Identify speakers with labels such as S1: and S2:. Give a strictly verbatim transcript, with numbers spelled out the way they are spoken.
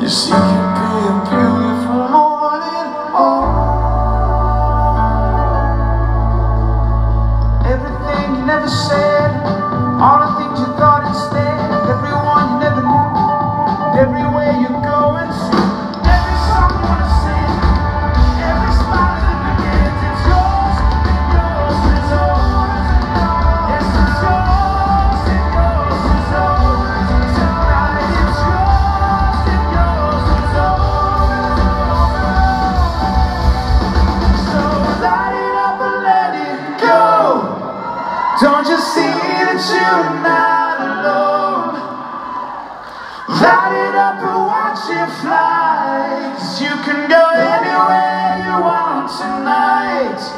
S1: Yes, it could be a beautiful morning. Oh, everything you never said, all the things you thought instead, everyone you never knew, everywhere you go and see, every song you wanna sing, every smile that begins, it's yours, yours, it's yours. Yes, it's yours, it's yours, it's yours. Tonight it's yours, it's yours, it's yours. So light it up and let it go. Don't you see that you're not alone? Light it up and watch it fly, 'cause you can go anywhere you want tonight.